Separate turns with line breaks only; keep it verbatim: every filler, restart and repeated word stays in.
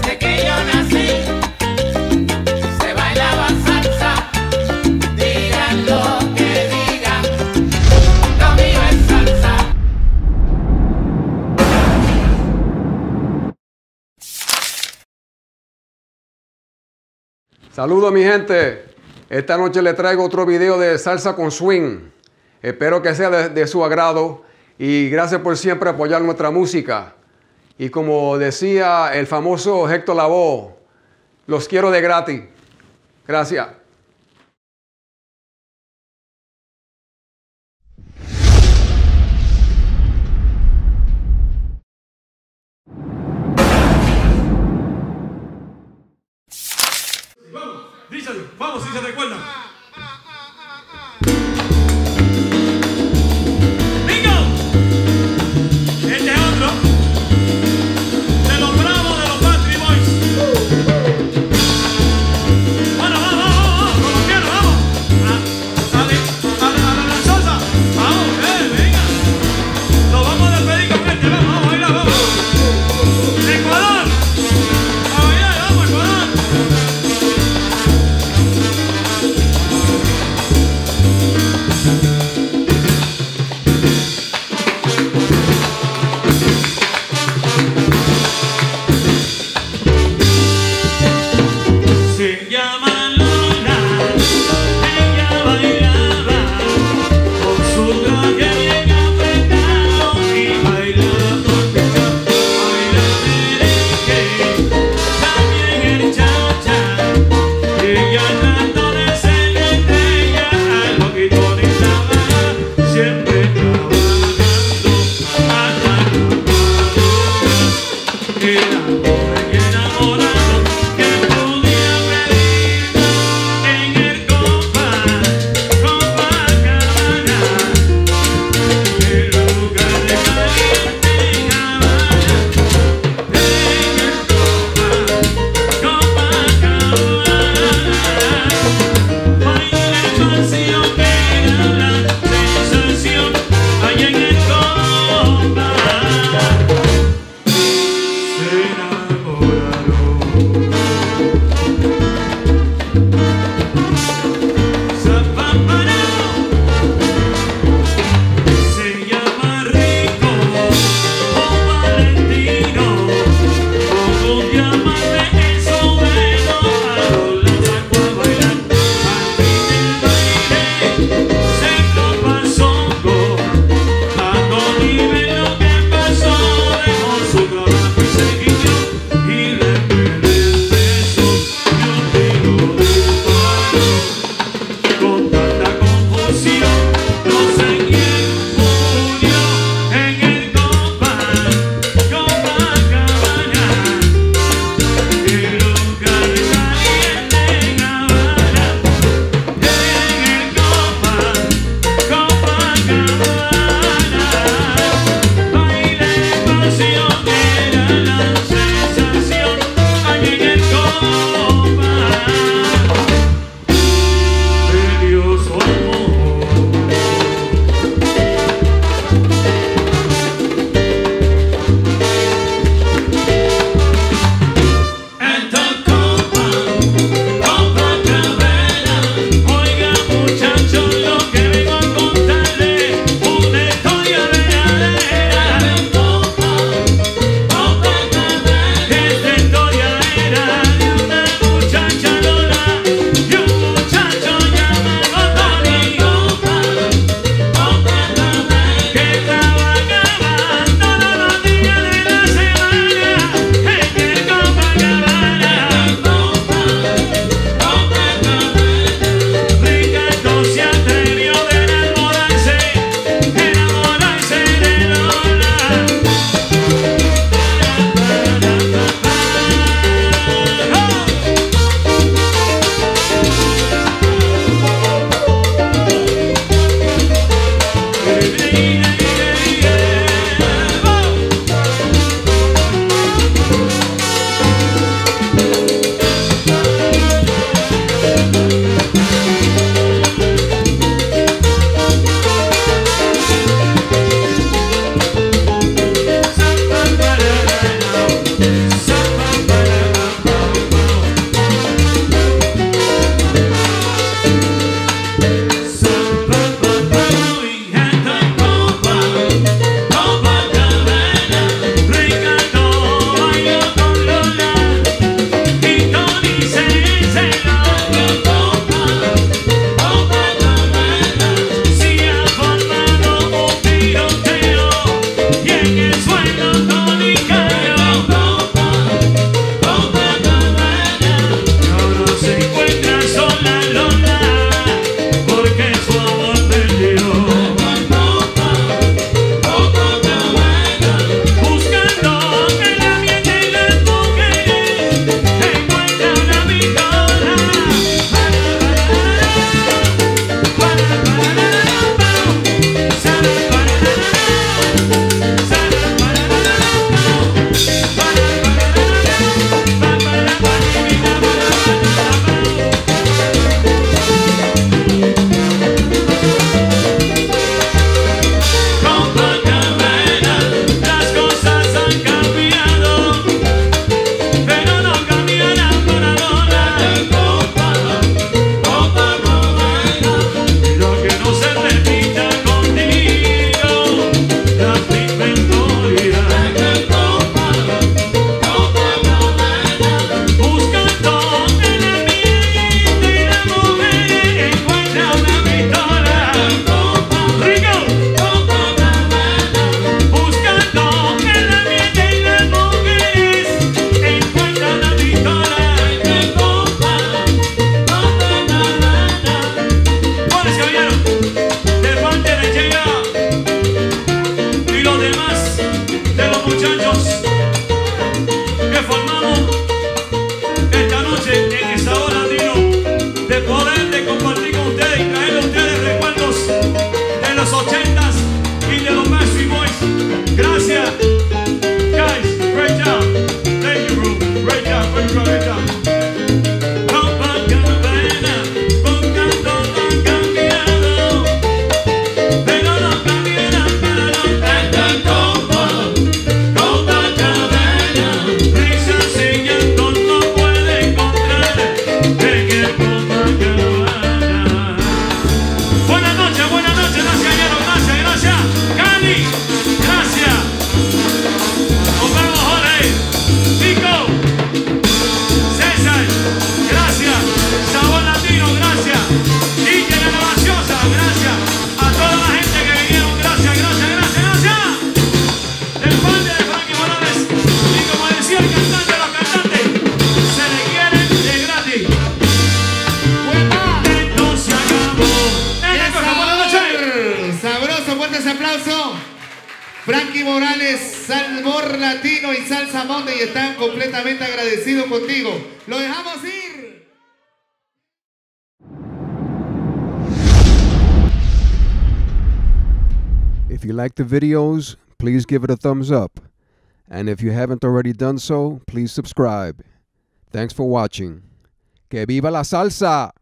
desde que yo nací se bailaba salsa, digan lo que digan, lo mío es salsa.
Saludos mi gente, esta noche les traigo otro video de salsa con swing. Espero que sea de, de su agrado y gracias por siempre apoyar nuestra música. Y como decía el famoso Héctor Lavoe, los quiero de gratis. Gracias.
Vamos, díselo, vamos si se recuerdan. ¡Bingo! Este es otro de los bravos de los Backstreet Boys. Bueno, vamos, vamos, vamos, con los piernas, vamos. Ah, dale, dale, dale la salsa. Vamos, eh, venga. Nos vamos a despedir con este, vamos, vamos, baila, vamos. Ecuador. A bailar, vamos, Ecuador.
Frankie Morales, Salmor Latino y Salsa Monday están completamente agradecidos contigo. Lo dejamos ir.
If you like the videos, please give it a thumbs up. And if you haven't already done so, please subscribe. Thanks for watching. ¡Que viva la salsa!